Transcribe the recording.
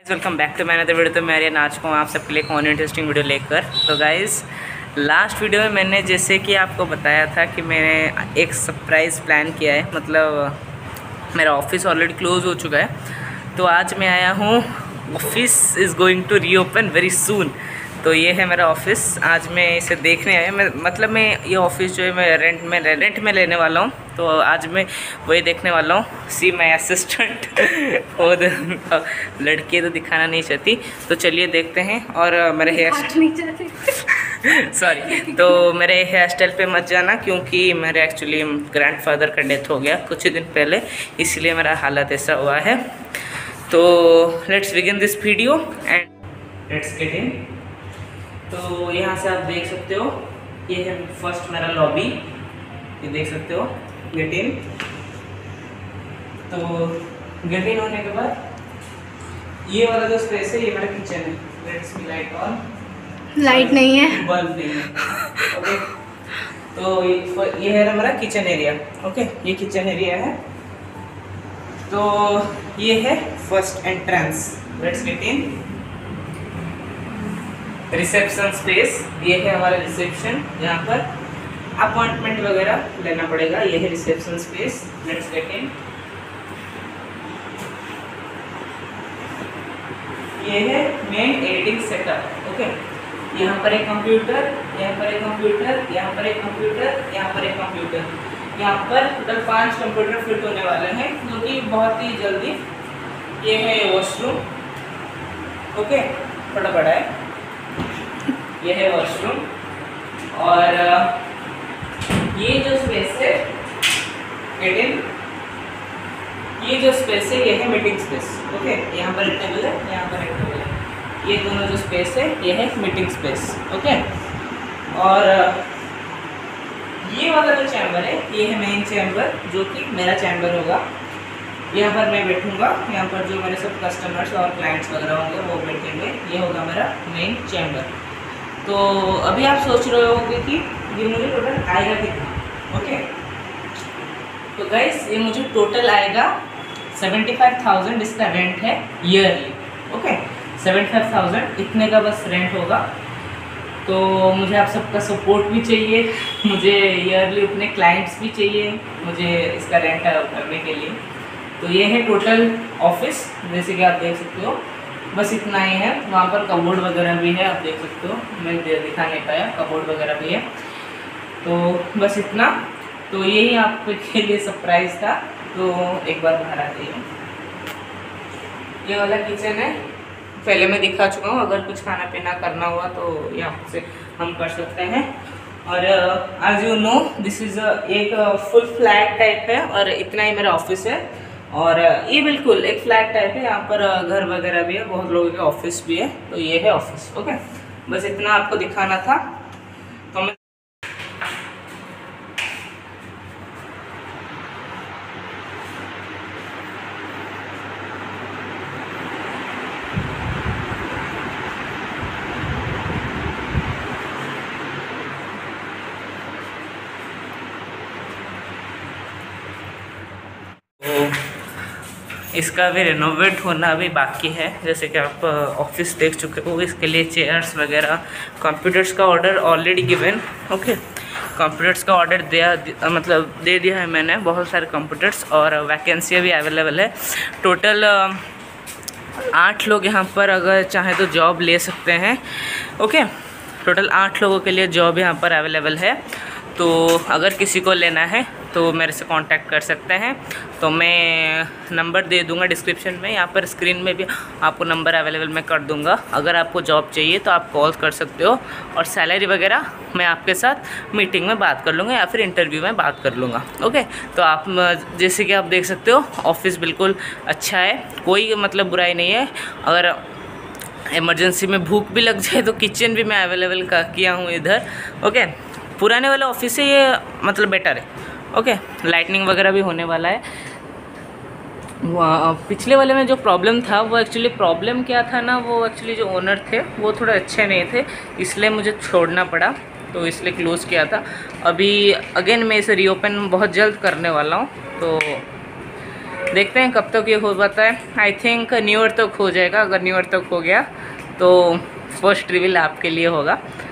Welcome back to मैंने video. तो मैं आज को आप सबके लिए एक और इंटरेस्टिंग वीडियो लेकर। तो गाइज़, लास्ट वीडियो में मैंने जैसे कि आपको बताया था कि मैंने एक सरप्राइज़ प्लान किया है। मतलब मेरा ऑफिस ऑलरेडी क्लोज़ हो चुका है, तो आज मैं आया हूँ। Office is going to reopen very soon. तो ये है मेरा ऑफिस। आज मैं इसे देखने आया। मैं ये ऑफिस जो है मैं रेंट में लेने वाला हूँ। तो आज मैं वही देखने वाला हूँ। सी माई असिस्टेंट और लड़की तो दिखाना नहीं चाहती, तो चलिए देखते हैं। और मेरे हेयर सॉरी तो मेरे हेयर स्टाइल पे मत जाना, क्योंकि मेरे एक्चुअली ग्रैंडफादर का डेथ हो गया कुछ ही दिन पहले, इसलिए मेरा हालत ऐसा हुआ है। तो let's begin this video and let's get in. तो यहाँ से आप देख सकते हो, ये है फर्स्ट मेरा लॉबी, ये देख सकते हो। Get in. तो गेट इन होने के बाद ये वाला जो स्पेस है, ये मेरा किचन है। Let's be light on. Light नहीं है, बल्ब नहीं है। ओके, तो ये है मेरा किचन एरिया। ओके, ये किचन एरिया है। तो ये है first entrance. Let's get in. Reception space, ये है हमारा रिसेप्शन, यहाँ पर अपॉइंटमेंट वगैरह लेना पड़ेगा। ये है reception space. Let's get in. ये है मेन एडिटिंग सेटअप। ओके, यहाँ पर एक कंप्यूटर, यहाँ पर एक कंप्यूटर, यहाँ पर एक कंप्यूटर, यहाँ पर एक कंप्यूटर। यहाँ पर टोटल 5 कंप्यूटर फिट होने वाले हैं, क्योंकि बहुत ही जल्दी। ये है वॉशरूम। ओके, थोड़ा बड़ा है। ये है वॉशरूम। और ये जो स्पेस है, गेट इन। ये जो स्पेस है, ये है मीटिंग स्पेस। ओके, यहाँ पर एक टेबल है, यहाँ पर एक टेबल है। ये दोनों जो स्पेस है, ये है मीटिंग स्पेस। ओके, और ये वाला जो चैम्बर है, ये है मेन चैम्बर, जो कि मेरा चैम्बर होगा। यहाँ पर मैं बैठूंगा। यहाँ पर जो मेरे सब कस्टमर्स और क्लाइंट्स वगैरह होंगे वो बैठेंगे। ये होगा मेरा मेन चैम्बर। तो अभी आप सोच रहे होंगे कि ये मुझे टोटल आएगा कितना। ओके, तो गाइस, ये मुझे टोटल आएगा 75,000। इसका रेंट है ईयरली। ओके, 75,000 इतने का बस रेंट होगा। तो मुझे आप सबका सपोर्ट भी चाहिए, मुझे ईयरली उतने क्लाइंट्स भी चाहिए मुझे इसका रेंट करने के लिए। तो ये है टोटल ऑफिस, जैसे कि आप देख सकते हो। बस इतना ही है। वहाँ पर कबोर्ड वगैरह भी है, आप देख सकते हो। मैं दिखा नहीं पाया, कबोर्ड वगैरह भी है। तो बस इतना। तो यही आपके लिए सरप्राइज़ था। तो एक बार बाहर आ जाइए। ये वाला किचन है, पहले मैं दिखा चुका हूँ। अगर कुछ खाना पीना करना हुआ तो यहाँ से हम कर सकते हैं। और as you know, this is एक फुल फ्लैट टाइप है, और इतना ही मेरा ऑफिस है। और ये बिल्कुल एक फ्लैट टाइप है। यहाँ पर घर वगैरह भी है, बहुत लोगों के ऑफिस भी है। तो ये है ऑफिस। ओके, बस इतना आपको दिखाना था। तो मैं इसका भी रेनोवेट होना अभी बाकी है। जैसे कि आप ऑफिस देख चुके हो, इसके लिए चेयर्स वगैरह, कंप्यूटर्स का order already given. Okay, computers का ऑर्डर दे दिया है मैंने, बहुत सारे कंप्यूटर्स, और वैकेंसी भी अवेलेबल है। टोटल 8 लोग यहाँ पर अगर चाहें तो जॉब ले सकते हैं। ओके, टोटल 8 लोगों के लिए जॉब यहाँ पर अवेलेबल है। तो अगर किसी को लेना है तो मेरे से कांटेक्ट कर सकते हैं। तो मैं नंबर दे दूंगा डिस्क्रिप्शन में, यहाँ पर स्क्रीन में भी आपको नंबर अवेलेबल मैं कर दूंगा। अगर आपको जॉब चाहिए तो आप कॉल कर सकते हो, और सैलरी वगैरह मैं आपके साथ मीटिंग में बात कर लूँगा, या फिर इंटरव्यू में बात कर लूँगा। ओके, तो आप जैसे कि आप देख सकते हो, ऑफिस बिल्कुल अच्छा है, कोई मतलब बुराई नहीं है। अगर इमरजेंसी में भूख भी लग जाए तो किचन भी मैं अवेलेबल किया हूँ इधर। ओके, पुराने वाले ऑफिस से ये मतलब बेटर है। ओके, लाइटनिंग वगैरह भी होने वाला है। पिछले वाले में जो प्रॉब्लम था, वो एक्चुअली प्रॉब्लम क्या था ना, वो एक्चुअली जो ओनर थे वो थोड़े अच्छे नहीं थे, इसलिए मुझे छोड़ना पड़ा। तो इसलिए क्लोज़ किया था। अभी अगेन मैं इसे रीओपन बहुत जल्द करने वाला हूँ। तो देखते हैं कब तक ये हो पाता है। आई थिंक न्यू ईयर तक हो जाएगा। अगर न्यू ईयर तक हो गया तो फर्स्ट रिवील आपके लिए होगा।